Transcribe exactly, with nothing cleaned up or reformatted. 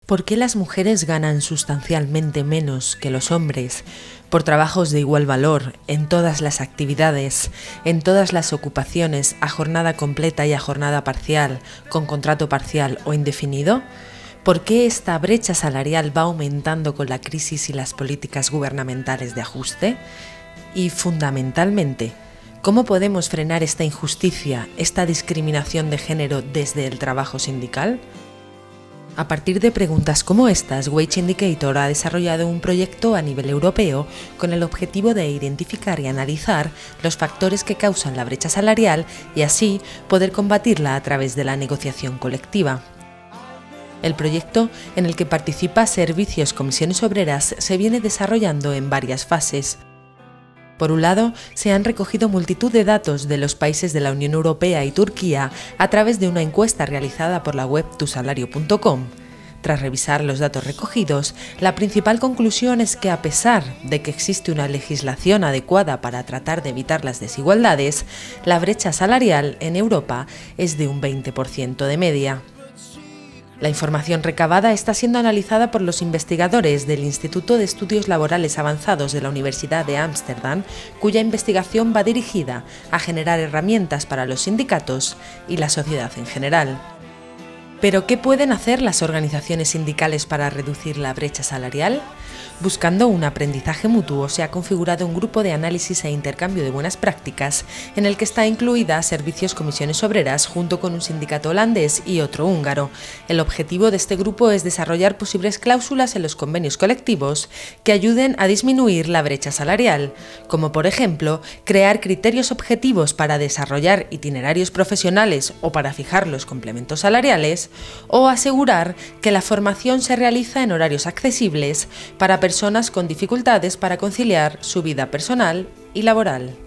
¿Por qué las mujeres ganan sustancialmente menos que los hombres por trabajos de igual valor en todas las actividades, en todas las ocupaciones, a jornada completa y a jornada parcial, con contrato parcial o indefinido? ¿Por qué esta brecha salarial va aumentando con la crisis y las políticas gubernamentales de ajuste? Y, fundamentalmente, ¿cómo podemos frenar esta injusticia, esta discriminación de género desde el trabajo sindical? A partir de preguntas como estas, Wage Indicator ha desarrollado un proyecto a nivel europeo con el objetivo de identificar y analizar los factores que causan la brecha salarial y así poder combatirla a través de la negociación colectiva. El proyecto, en el que participa Servicios Comisiones Obreras, se viene desarrollando en varias fases. Por un lado, se han recogido multitud de datos de los países de la Unión Europea y Turquía a través de una encuesta realizada por la web tu salario punto com. Tras revisar los datos recogidos, la principal conclusión es que a pesar de que existe una legislación adecuada para tratar de evitar las desigualdades, la brecha salarial en Europa es de un veinte por ciento de media. La información recabada está siendo analizada por los investigadores del Instituto de Estudios Laborales Avanzados de la Universidad de Ámsterdam, cuya investigación va dirigida a generar herramientas para los sindicatos y la sociedad en general. ¿Pero qué pueden hacer las organizaciones sindicales para reducir la brecha salarial? Buscando un aprendizaje mutuo, se ha configurado un grupo de análisis e intercambio de buenas prácticas en el que está incluida Servicios Comisiones Obreras junto con un sindicato holandés y otro húngaro. El objetivo de este grupo es desarrollar posibles cláusulas en los convenios colectivos que ayuden a disminuir la brecha salarial, como por ejemplo crear criterios objetivos para desarrollar itinerarios profesionales o para fijar los complementos salariales, o asegurar que la formación se realiza en horarios accesibles para personas con dificultades para conciliar su vida personal y laboral.